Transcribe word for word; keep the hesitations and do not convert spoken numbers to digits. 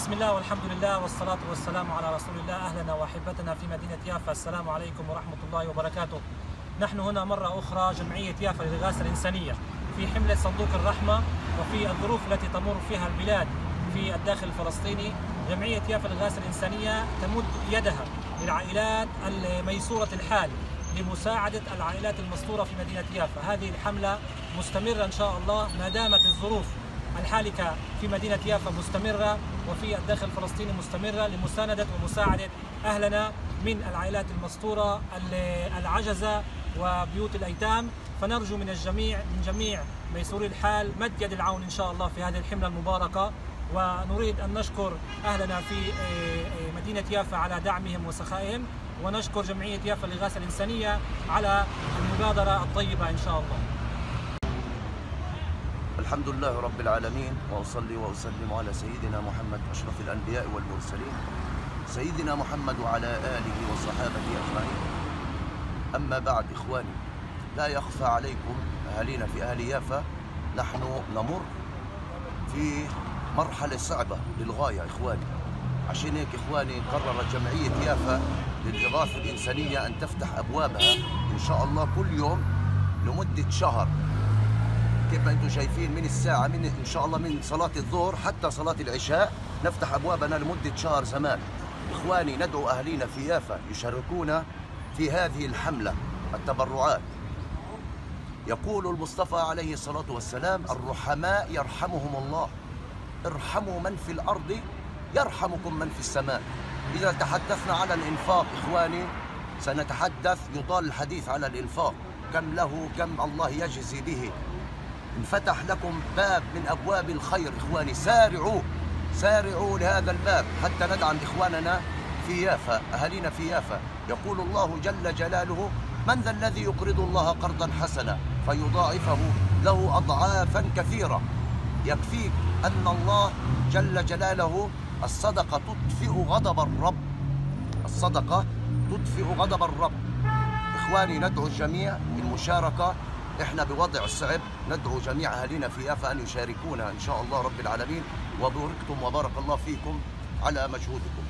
بسم الله والحمد لله والصلاة والسلام على رسول الله. أهلنا وأحبتنا في مدينة يافا، السلام عليكم ورحمة الله وبركاته. نحن هنا مرة أخرى جمعية يافا للإغاثة الإنسانية في حملة صندوق الرحمة، وفي الظروف التي تمر فيها البلاد في الداخل الفلسطيني. جمعية يافا للإغاثة الإنسانية تمد يدها للعائلات الميسورة الحال لمساعدة العائلات المستورة في مدينة يافا. هذه الحملة مستمرة إن شاء الله ما دامت الظروف الحالكة في مدينة يافا مستمرة وفي الداخل الفلسطيني مستمرة لمساندة ومساعدة أهلنا من العائلات المستورة العجزة وبيوت الأيتام. فنرجو من الجميع من جميع ميسوري الحال مد يد العون إن شاء الله في هذه الحملة المباركة. ونريد أن نشكر أهلنا في مدينة يافا على دعمهم وسخائهم، ونشكر جمعية يافا للإغاثة الإنسانية على المبادرة الطيبة إن شاء الله. الحمد لله رب العالمين، وأصلي وأسلم على سيدنا محمد أشرف الأنبياء والمرسلين، سيدنا محمد وعلى آله وصحابته أجمعين. أما بعد إخواني، لا يخفى عليكم أهالينا في أهل يافا، نحن نمر في مرحلة صعبة للغاية إخواني. عشان هيك إخواني قررت جمعية يافا للإغاثة الإنسانية أن تفتح أبوابها إن شاء الله كل يوم لمدة شهر. كيف ما انتم شايفين من الساعة من إن شاء الله من صلاة الظهر حتى صلاة العشاء نفتح أبوابنا لمدة شهر زمان. إخواني ندعو أهلينا في يافا يشاركونا في هذه الحملة التبرعات. يقول المصطفى عليه الصلاة والسلام: الرحماء يرحمهم الله، ارحموا من في الأرض يرحمكم من في السماء. إذا تحدثنا على الإنفاق إخواني سنتحدث يطال الحديث على الإنفاق، كم له كم الله يجزي به. انفتح لكم باب من أبواب الخير إخواني، سارعوا سارعوا لهذا الباب حتى ندعم إخواننا في يافا، أهالينا في يافا. يقول الله جل جلاله: من ذا الذي يقرض الله قرضا حسنا فيضاعفه له أضعافا كثيرة. يكفيك أن الله جل جلاله الصدقة تطفئ غضب الرب، الصدقة تطفئ غضب الرب. إخواني ندعو الجميع بالمشاركة، إحنا بوضع الصعب، ندعو جميع أهالينا في يافا أن يشاركونا إن شاء الله رب العالمين. وباركتم وبارك الله فيكم على مجهودكم.